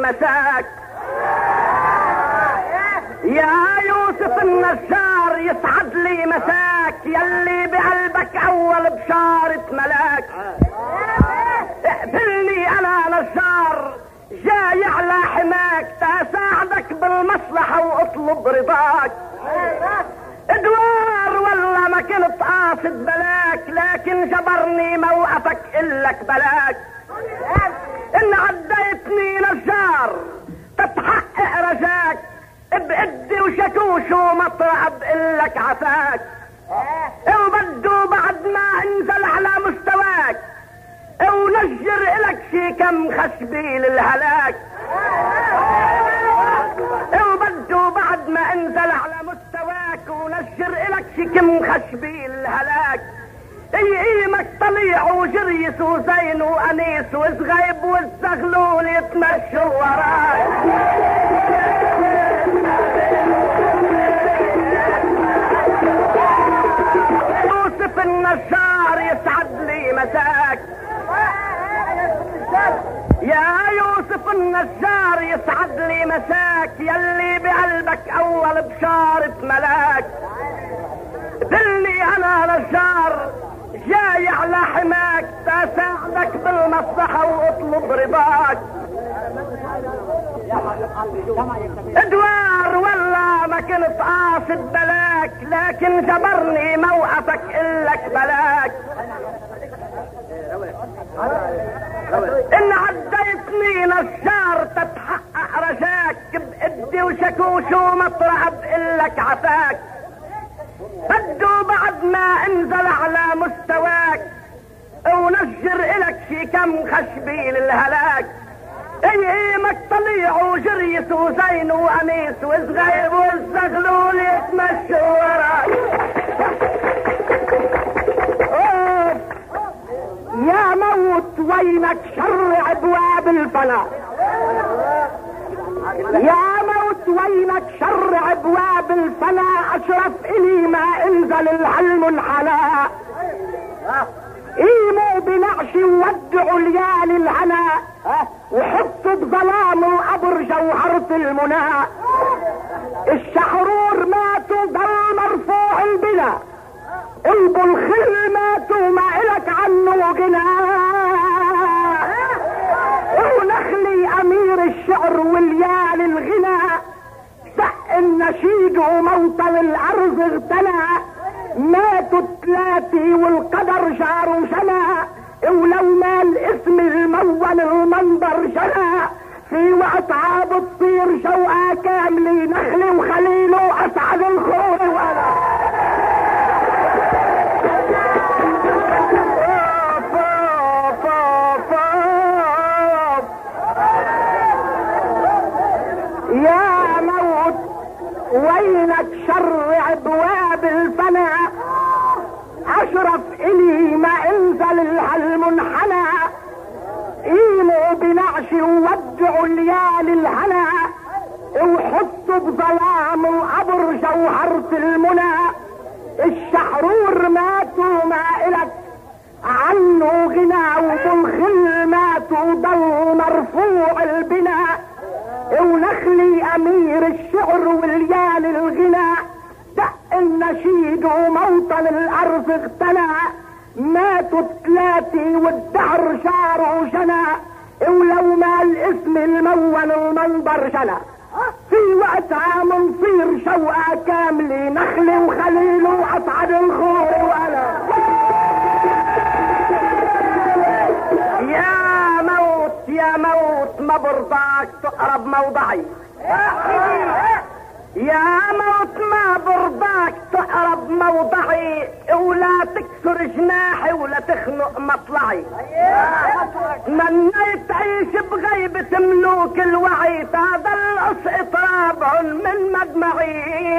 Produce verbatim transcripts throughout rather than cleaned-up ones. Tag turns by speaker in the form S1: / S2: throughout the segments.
S1: مساك. يا يوسف النجار يسعد لي مساك، يلي بقلبك اول بشارة ملاك. اقبلني انا نجار جاي على حماك، تساعدك بالمصلحة واطلب رضاك. ادوار والله ما كنت قاصد بلاك، لكن جبرني موقفك إلك بلاك. ان عديتني نجار تتحقق رجاك، بقدي وشكوش ومطرح بقلك عفاك. وبدو بعد ما انزل على مستواك ونجر إلك شي كم خشبي للهلاك. وبدو بعد ما انزل على مستواك ونجر إلك شي كم خشبي للهلاك. يقيمك طليع وجريس وزين وانيس وزغيب والزغلول يتمشوا وراك. يوسف النجار يسعد لي مساك. يا يوسف النجار يسعد لي مساك، يلي بقلبك اول بشارة ملاك. دلني انا نجار جاي على حماك، تساعدك بالمصلحة واطلب رضاك. ادوار والله ما كنت قاصد بلاك، لكن جبرني موقفك إلك بلاك. ان عديتني نجار تتحقق رجاك، بقدي وشكوش ومطرح بقلك عفاك. بدو بعد ما انزل على مستواك ونجر إلك شي كم خشبي للهلاك. ايامك طليع وجريس وزين وانيس وزغيب والزغلول يتمشوا وراك. يا موت وينك شر ابواب الفناء، يا موت وينك شر ابواب الفناء. اشرف الي ما انزل العلم الحلاء. ايموا بنعش وودعوا ليالي الهناء، وحطوا بظلام وقبر جوهرة المنى. الشحرور ماتوا ضل مرفوع البلا، ابو الخل ماتوا ما الك عنه جناه. ونخلي امير الشعر واليال الغنى، دق النشيد وموطن الارض اغتنى. ماتوا الثلاثي والقدر جاروا شنا، ولو ما الاسم المون المنظر شنا. في وقت عاب تصير شوقة كاملي، نخلي وخليله اسعد الخور وانا. يا موت وينك شر ابواب الفناء. اشرف الي ما انزل العلم انحنى. ايموا بنعش وودعوا ليالي الهنا، وحطوا بظلام وقبر جوهرة المنى. الشحرور ماتوا ما الك عنه غنى، وبالخل ماتوا ضل مرفوع البناء. ونخلي امير الشعر واليال الغنى، دق النشيد وموطن الارض اغتنى. ماتوا الثلاثي والدهر شاروا شنا، ولو ما الاسم المون المنظر شنا. في وقتها منصير شوقة كاملي، نخلي وخليل واسعد الخور وانا. يا موت يا موت ما برضاك تقرب موضعي، يا موت ما برضاك تقرب موضعي. ولا تكسر جناحي ولا تخنق مطلعي. منيت عيش بغيبة ملوك الوعي، تظل اطراب من مدمعي.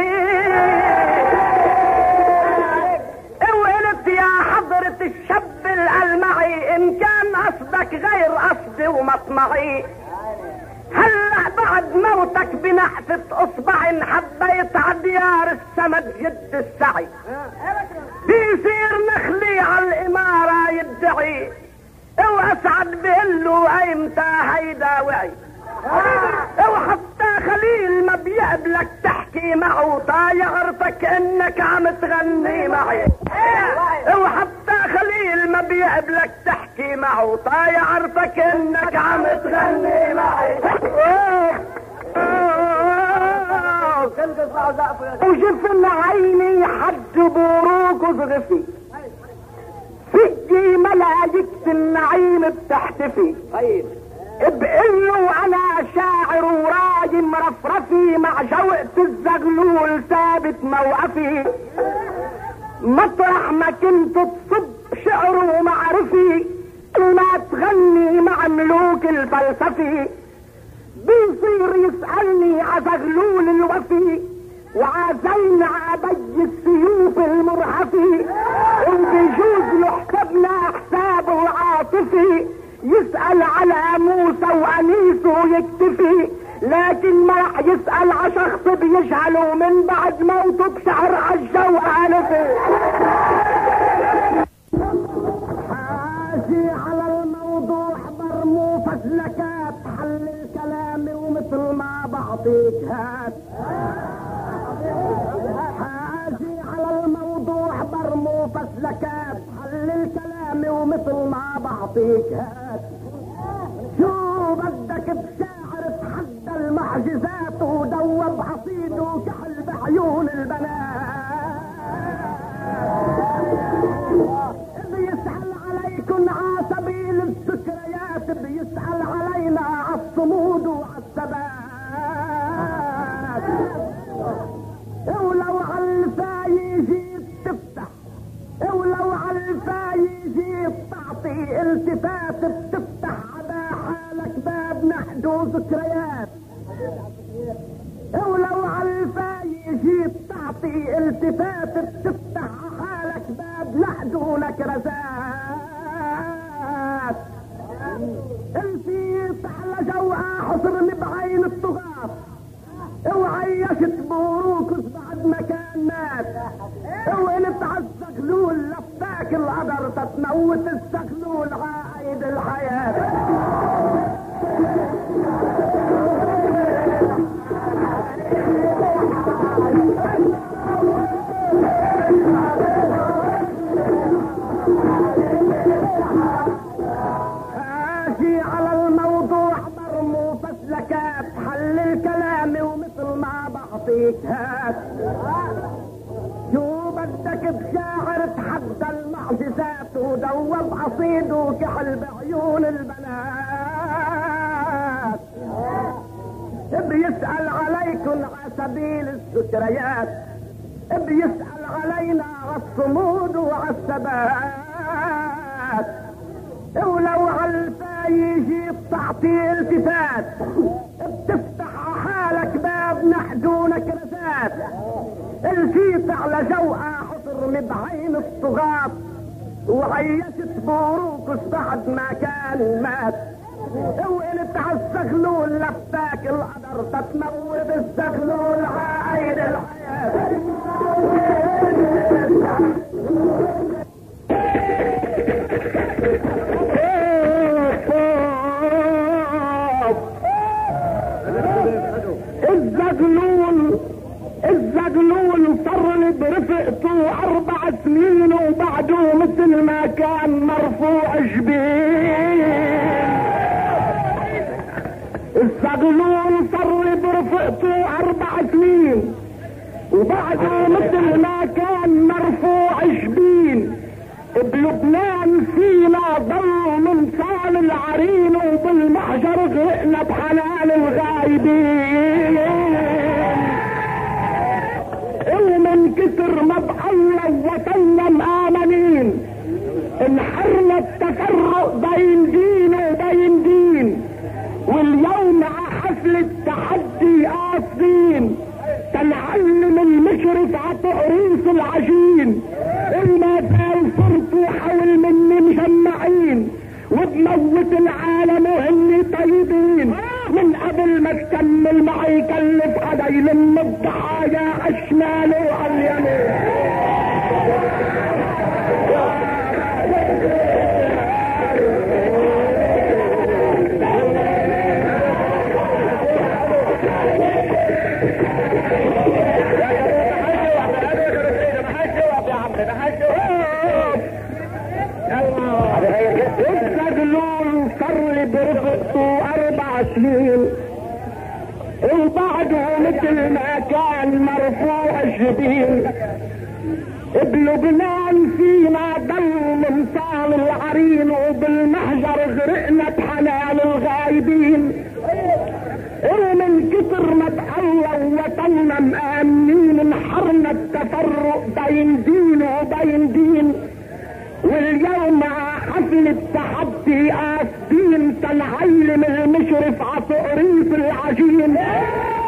S1: وقلت يا حضرة الشاب الألمعي، ان كان قصدك غير قصدي ومطمعي. هلا بعد موتك بنحفة اصبع حبيت عديار السمد جد السعي. بيصير نخلي على الامارة يدعي، واسعد بقله ايمتى هيدا وعي. وحتى خليل ما بيقبلك تحكي معه طايع عرفك انك عم تغني معي. وحتى خليل ما بيقبلك تحكي معه طايع عرفك انك عم تغني معي. وجفن عيني حد بروق وزغفي سجي ملايكة النعيم بتحتفي. بقله انا شاعر وراجي مرفرفي مع شوقة الزغلول ثابت موقفي. مطرح ما كنت تصب شعر ومعرفي ما تغني مع ملوك الفلسفي. بيصير يسألني عزغلول الوفي وعزين عبي السيوف المرهفي. وبيجوز له حسبنا حسابه عاطفي يسأل على موسى وانيسه ويكتفي. لكن ما رح يسأل على شخص بيجهله من بعد موته بشعر عجة وآلفي. حاجي على الموضوع برمو فسلكات حل الكلام ومثل ما بعطيك هات. حاجي على الموضوع برمو فسلكات حل الكلام ومثل ما بعطيك هات. شو بدك بشاعر تحدى المعجزات ودوب عصيد وكحل بعيون البنات. بيسأل عليكن عسبيل السكريات بيسأل علينا عالصمود وعالثبات. ولو عالفاي جيت تفتح ولو عالفاي جيت تعطي التفات بتفتح على حالك باب نحدو ذكريات. ولو عالفاي جيت تعطي التفات بتفتح على حالك باب نحدو لك رزات. الفيت على جوقة حصرني بعين الطغاة وعيشت بوروكس بعد ما كان مات. وقلت عالزغلول لفاك القدر تتموت الزغلول عايد الحياة. هاجي على الموضوع برمو فسلكات حل الكلام ومثل ما بعطيك هات. شو بدك بشاعر تحدى المعجزات ودوب عصيد وكحل بعيون البنات. بيسأل عليكن عسبيل السكريات بيسأل علينا عالصمود وعالثبات. ولو عالفاي جيت تعطي التفات بتفتح حالك باب نحدونك رزات. الفيت على جوقة حصر بعين الطغاة وعيشت بوروكس بعد ما كان مات. وقلت عالزغلول لفاك القدر تتموت الزغلول عايد الحياة. الزغلول الزغلول صر برفقته اربع سنين وبعده مثل ما كان مرفوع جبين. الزغلول صر برفقته اربع سنين وبعده مثل ما كان مرفوع جبين. بلبنان فينا ضل من صال العرين وبالمحجر غرقنا بحنان الغايبين. ومن كتر ما بقلب وطننا مآمنين انحرنا التفرق بين دين وبين دين. واليوم عحفلة تحدي قاصدين تنعلم المشرف عتقريص العجين. إما زال صرتوا حول مني مجمعين وبموت العالم وهني طيبين. من قبل ما تكمل معي كلف حدا يلم الضحايا عالشمال وعاليمين. سنين وبعده مثل ما كان مرفوع الجبين بلبنان فينا ضل من طال العرين وبالمحجر غرقنا بحنان الغايبين ومن كتر ما تقلوا وطننا مآمنين انحرنا التفرق بين دين وبين دين واليوم حفل التحدي قاصدين تنعيل من المشرف عطقريف العجين